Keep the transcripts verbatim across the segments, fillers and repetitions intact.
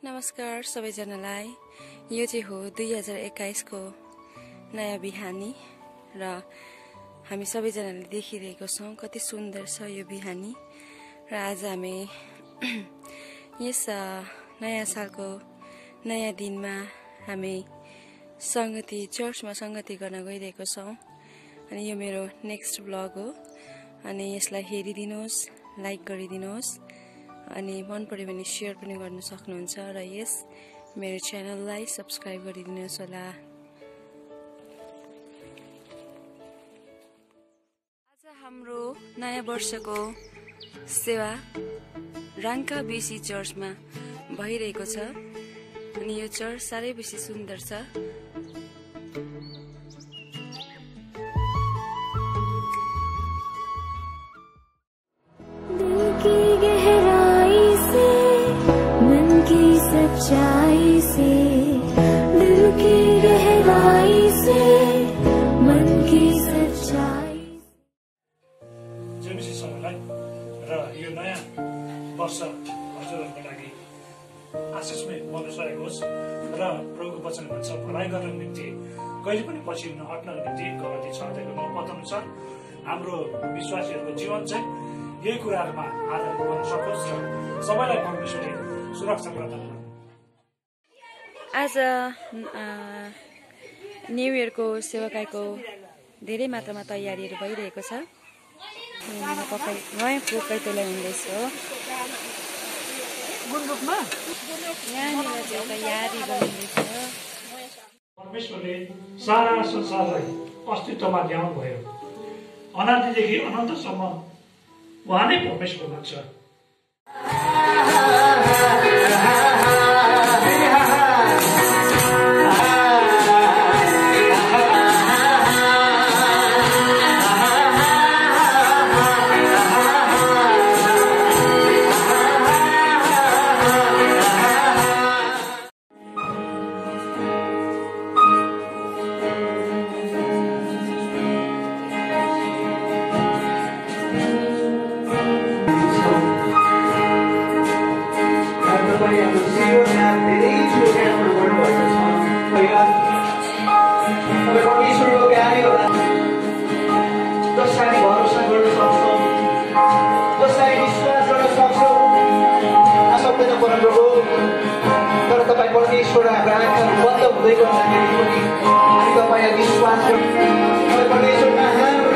नमस्कार सबैजनालाई। यो चाहिँ हो दुई हजार एक्काइस को नयाँ बिहानी र हामी सबैजनाले देखिरहेको छौँ कति सुन्दर छ यो बिहानी। र आज हामी यस नयाँ सालको नयाँ दिनमा हामी संगति चर्चमा संगति गर्न गइरहेको छौँ। अनि यो मेरो नेक्स्ट ब्लग हो। अनि यसलाई हेरिदिनुहोस्, लाइक गरिदिनुहोस्, अनि मन पर्यो भने शेयर पनि गर्न सक्नुहुन्छ र यस मेरो च्यानललाई सब्स्क्राइब गरिदिनुहोस् होला। आज हाम्रो नयाँ वर्षको सेवा राङ्का बीसी चर्चमा भइरहेको छ। अनि यो चर्च साह्रै बेसी सुन्दर छ। सच्चाई से दिल की गहराई से मन की सच्चाई। जेमिसी सबैलाई र यो नयाँ वर्ष हजुरहरूको लागि आशिषमय मनुष्यको होस् र प्रभुको वचन भन्छ भलाइ गर्नको निम्ति कहिले पनि पछि नहट्नको निम्ति गलती छ अध्यायको बताउनु छ। हाम्रो विश्वासीहरूको जीवन चाहिँ यही कुराहरूमा आधारित गर्न सकोस् र सबैलाई परमेश्वरले सुरक्षा प्रदान गर्नु। आज न्यू इयरको सेवाकाईको धेरै मात्रामा तयारीहरू भइरहेको छ। पकाइ नयाँ पोकाइ त्यसलाई हुँदैछ हो गुन्द्रुकमा यहाँनिर चाहिँ तयारी गरिँदैछ। परमेश्वरले सारा संसारलाई अस्तित्वमा ल्याउनु भयो। अनादिदेखि अनन्तसम्म उहाँ नै परमेश्वर भन्छ। परमेश्वर आँखा बन्द हुँदै गर्दाखेरि पनि हामी तपाईँलाई विश्वास गर्छौँ। परमेश्वरमा हाम्रो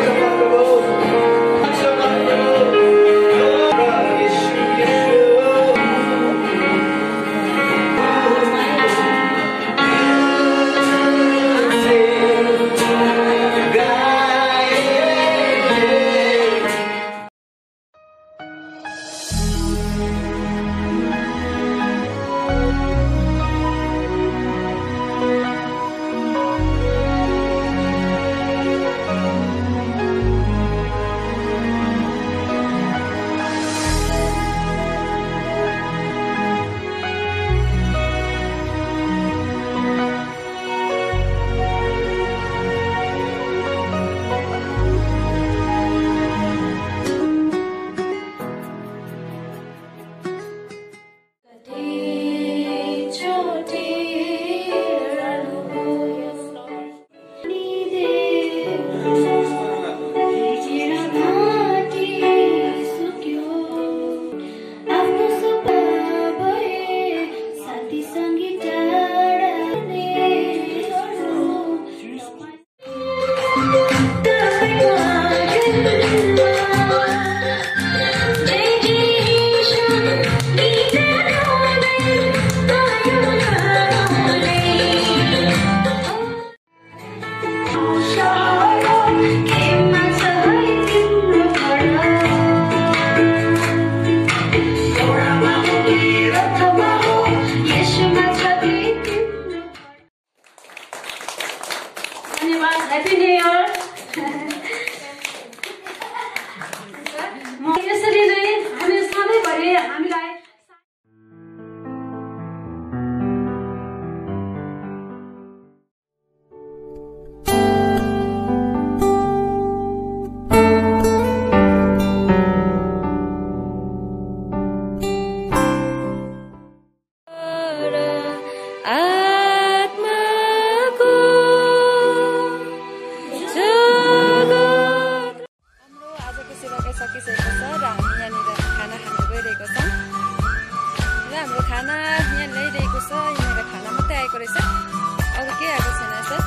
खाना यहाँ ल्याइरहेको छ यहाँनिर खाना मात्रै आएको रहेछ अरू केही आएको छैन सर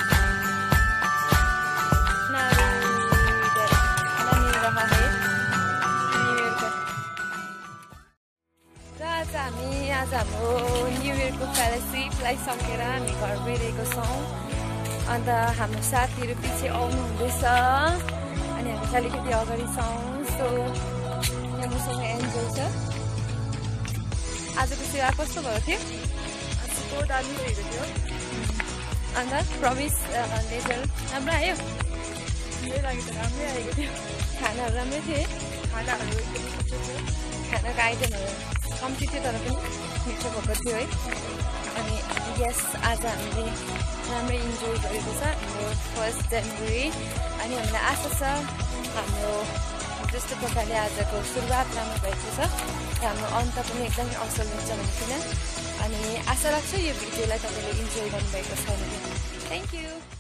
आज हामी आज हाम्रो न्यु इयरको फेलोसिपलाई सकेर हामी घर गइरहेको छौँ अन्त हाम्रो साथीहरू पछि आउनु हुँदैछ अनि हामी अलिकति अगाडि छौँ सो यहाँ मसँग एन्जोय छ आजको सेवा कस्तो भएको थियो आजको दामी भएको थियो अन्त प्रमिस लेजर राम्रो आयो मेरो लागि त राम्रै आएको थियो खानाहरू राम्रै थियो खानाहरू एकदम मिठो थियो खानाको आइटमहरू कम्ती थियो तर पनि मिठो भएको थियो है अनि यस आज हामीले राम्रै इन्जोय गरेको छ हाम्रो फर्स्ट जनवरी अनि हामीलाई आशा छ हाम्रो जस्तो प्रकारले आजको सुरुवात राम्रो भएको छ र हाम्रो अन्त पनि एकदमै असल हुन्छ भनिकन अनि आशा राख्छु यो भिडियोलाई तपाईँले इन्जोय गर्नुभएको छ भने थ्याङ्क यू